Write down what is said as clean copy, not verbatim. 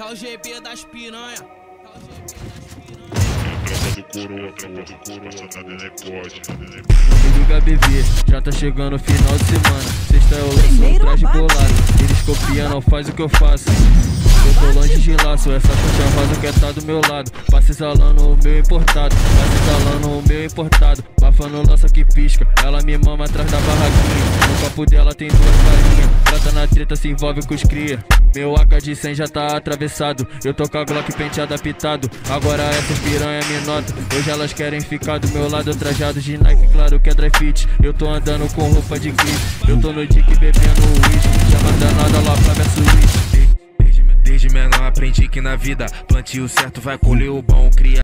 Tá o GP das piranha. Tropa do coroa, tá dando pode. Não me liga, bebê, já tá chegando o final de semana. Sexta eu lanço um traje bolado. Eles copiam, não faz o que eu faço. Eu tô longe de laço, essa coxa rosa quer tá do meu lado. Passa exalando o meu importado, passa exalando o meu importado. Bafando lança que pisca, ela me mama atrás da barraquinha. No copo dela tem duas farinhas, trata na treta, se envolve com os cria. Meu AK de 100 já tá atravessado, eu tô com a Glock penteada pitado. Agora essas piranha me notam, hoje elas querem ficar do meu lado. Trajado de Nike, claro que é dry fit. Eu tô andando com roupa de clipe, eu tô no dick bebendo uísque. Chama danada lá pra minha suíte. Desde menor aprendi que na vida plantio certo vai colher o bom. Cria